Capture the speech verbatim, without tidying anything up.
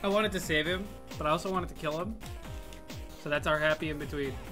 I wanted to save him, but I also wanted to kill him. So that's our happy in between.